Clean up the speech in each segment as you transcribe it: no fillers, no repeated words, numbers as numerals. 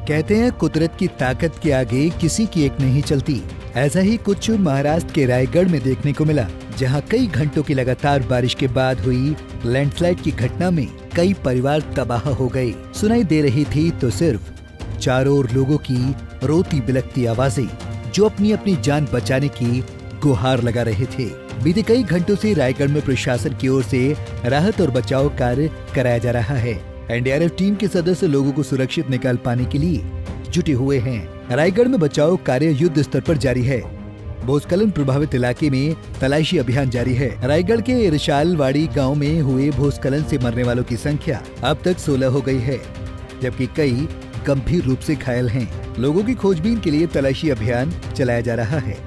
कहते हैं कुदरत की ताकत के आगे किसी की एक नहीं चलती। ऐसा ही कुछ महाराष्ट्र के रायगढ़ में देखने को मिला, जहां कई घंटों की लगातार बारिश के बाद हुई लैंडस्लाइड की घटना में कई परिवार तबाह हो गए। सुनाई दे रही थी तो सिर्फ चारों ओर लोगों की रोती बिलखती आवाजें, जो अपनी अपनी जान बचाने की गुहार लगा रहे थे। बीते कई घंटों से रायगढ़ में प्रशासन की ओर से राहत और बचाव कार्य कराया जा रहा है। एनडीआरएफ टीम के सदस्य लोगों को सुरक्षित निकाल पाने के लिए जुटे हुए हैं। रायगढ़ में बचाव कार्य युद्ध स्तर पर जारी है। भूस्खलन प्रभावित इलाके में तलाशी अभियान जारी है। रायगढ़ के इरशालवाड़ी गांव में हुए भूस्खलन से मरने वालों की संख्या अब तक 16 हो गई है, जबकि कई गंभीर रूप से घायल हैं। लोगों की खोजबीन के लिए तलाशी अभियान चलाया जा रहा है।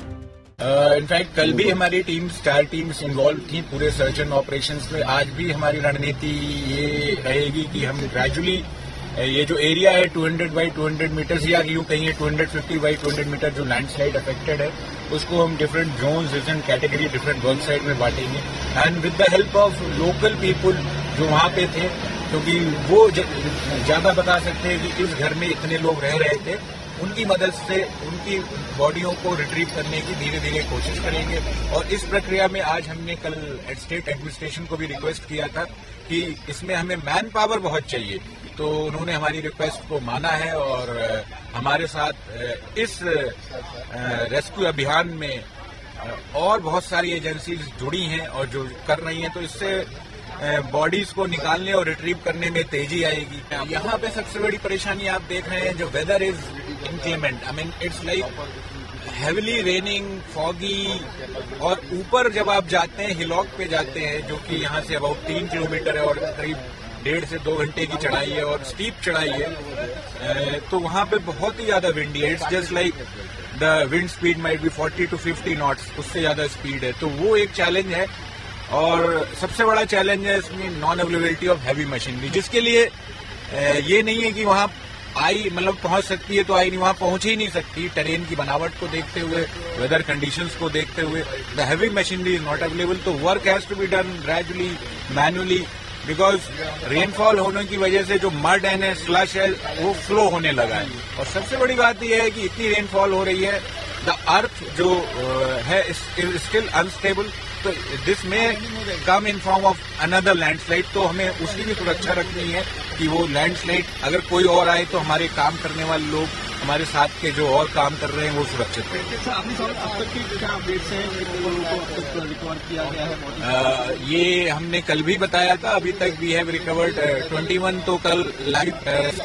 इनफैक्ट कल भी हमारी स्टार टीम्स इन्वॉल्व थी पूरे सर्च एंड ऑपरेशंस में। आज भी हमारी रणनीति ये रहेगी कि हम ग्रेजुअली ये जो एरिया है 200 बाई 200 मीटर्स या यूं कहीं 250 बाई 200 मीटर जो लैंडस्लाइड अफेक्टेड है, उसको हम different zones, different category, different work side में बांटेंगे। And with the help of local people जो वहां पे थे, क्योंकि वो ज्यादा बता सकते हैं कि इस घर में इतने लोग रह रहे थे, उनकी मदद से उनकी बॉडियों को रिट्रीव करने की धीरे धीरे कोशिश करेंगे। और इस प्रक्रिया में आज हमने कल स्टेट एडमिनिस्ट्रेशन को भी रिक्वेस्ट किया था कि इसमें हमें मैन पावर बहुत चाहिए, तो उन्होंने हमारी रिक्वेस्ट को माना है और हमारे साथ इस रेस्क्यू अभियान में और बहुत सारी एजेंसीज जुड़ी हैं और जो कर रही हैं, तो इससे बॉडीज को निकालने और रिट्रीव करने में तेजी आएगी। यहाँ पे सबसे बड़ी परेशानी आप देख रहे हैं, जो weather is inclement, I mean it's like heavily raining, foggy, और ऊपर जब आप जाते हैं, हिलॉक पे जाते हैं, जो कि यहाँ से अबाउट 3 किलोमीटर है और करीब 1.5 से 2 घंटे की चढ़ाई है और स्टीप चढ़ाई है, तो वहाँ पे बहुत ही ज्यादा विंडी है। It's just like the wind speed might be 40 to 50 knots, उससे ज्यादा स्पीड है, तो वो एक चैलेंज है। और सबसे बड़ा चैलेंज है इसमें non availability of heavy machinery, जिसके लिए ये नहीं है कि वहां आई मतलब पहुंच सकती है तो आई नहीं, वहां पहुंच ही नहीं सकती। टेरेन की बनावट को देखते हुए, वेदर कंडीशंस को देखते हुए, the heavy machinery is not available, तो work has to be done gradually, manually, because rainfall होने की वजह से जो मड है, स्लश है, वो फ्लो होने लगा है। और सबसे बड़ी बात यह है कि इतनी रेनफॉल हो रही है, द अर्थ जो है स्टिल अनस्टेबल, तो this may come in form of another landslide, तो हमें उसकी भी सुरक्षा रखनी है कि वो लैंडस्लाइड अगर कोई और आए तो हमारे काम करने वाले लोग, हमारे साथ के जो और काम कर रहे हैं, वो सुरक्षित रहें। अब तक की क्या अपडेट्स हैं, कितने लोगों को अब तक रिकवर किया गया है? ये हमने कल भी बताया था, अभी तक वी हैव रिकवर्ड 21, तो कल live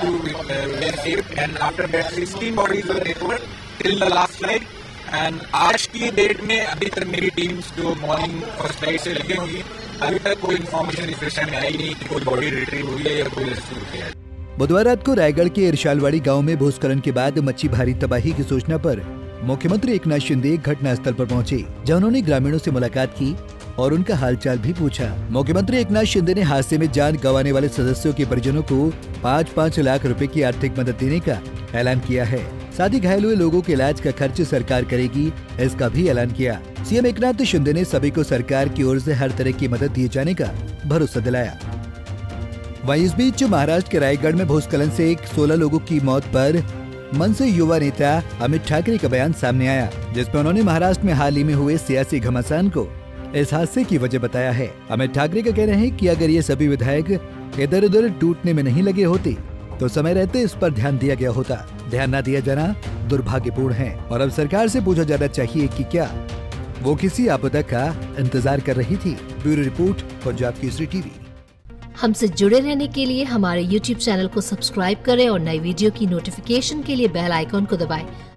and after that 16 bodies were recovered till the last flight. And आज की डेट में अभी तक मेरी टीम्स जो मॉर्निंग फर्स्ट फ्लाइट से लगी हुई, अभी तक कोई इन्फॉर्मेशन इस विषय में आई नहीं कि कोई बॉडी रिट्रीव हुई है या कोई रेस्क्यू हुई है। बुधवार रात को रायगढ़ के इरशालवाड़ी गांव में भूस्खलन के बाद मची भारी तबाही की सूचना पर मुख्यमंत्री एकनाथ शिंदे घटना स्थल पर पहुंचे, जहां उन्होंने ग्रामीणों से मुलाकात की और उनका हालचाल भी पूछा। मुख्यमंत्री एकनाथ शिंदे ने हादसे में जान गंवाने वाले सदस्यों के परिजनों को 5-5 लाख रुपए की आर्थिक मदद देने का ऐलान किया है। साथ ही घायल हुए लोगों के इलाज का खर्च सरकार करेगी, इसका भी ऐलान किया। सीएम एकनाथ शिंदे ने सभी को सरकार की ओर से हर तरह की मदद दिए जाने का भरोसा दिलाया। वहीं इस बीच महाराष्ट्र के रायगढ़ में भूस्खलन से 16 लोगों की मौत पर मनसे युवा नेता अमित ठाकरे का बयान सामने आया, जिसमें उन्होंने महाराष्ट्र में हाल ही में हुए सियासी घमासान को इस हादसे की वजह बताया है। अमित ठाकरे का कहना है कि अगर ये सभी विधायक इधर उधर टूटने में नहीं लगे होते तो समय रहते इस पर ध्यान दिया गया होता। ध्यान न दिया जाना दुर्भाग्यपूर्ण है और अब सरकार से पूछा जाना चाहिए कि क्या वो किसी आपदा का इंतजार कर रही थी। Bureau report, Punjab Kesari TV. हमसे जुड़े रहने के लिए हमारे YouTube चैनल को सब्सक्राइब करें और नई वीडियो की नोटिफिकेशन के लिए बेल आइकॉन को दबाएं।